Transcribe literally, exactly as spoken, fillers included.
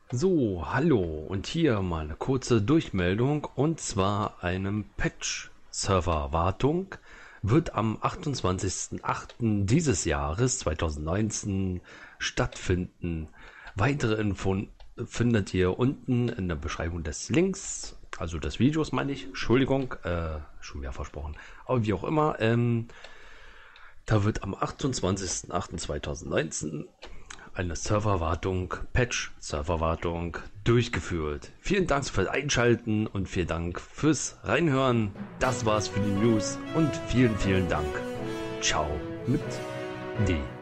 So, hallo und hier mal eine kurze Durchmeldung und zwar einem Patch-Server-Wartung wird am achtundzwanzigsten achten dieses Jahres zweitausendneunzehn stattfinden. Weitere Infos findet ihr unten in der Beschreibung des Links, also des Videos meine ich, Entschuldigung, äh, schon mehr versprochen, aber wie auch immer, ähm, da wird am achtundzwanzigsten achten zweitausendneunzehn eine Serverwartung, Patch-Serverwartung durchgeführt. Vielen Dank fürs Einschalten und vielen Dank fürs Reinhören. Das war's für die News und vielen, vielen Dank. Ciao mit D.